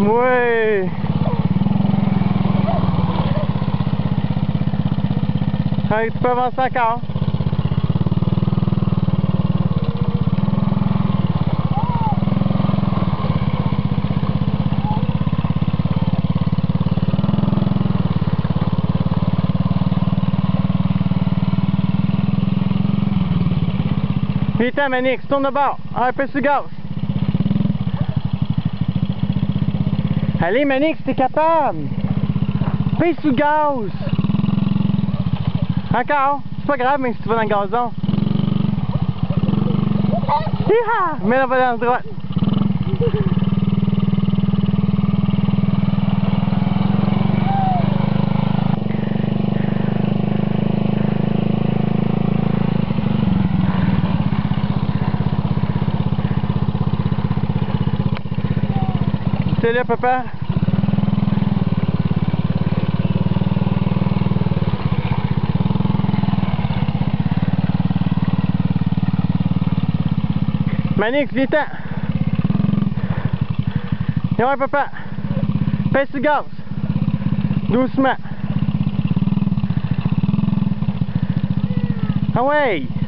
Ouais. Allez, tu peux avancer encore. Vite, Manix, tourne de bord. Un peu sur gaz. Allez, Manix, t'es capable. Pèse sous gaz. Encore. C'est pas grave, même si tu vas dans le gazon. Hiha! Mets la balance droite. C'est là, papa. Manix, viens-t'en. Et ouais, papa. Pèse sur le gaz. Doucement. Ah ouais.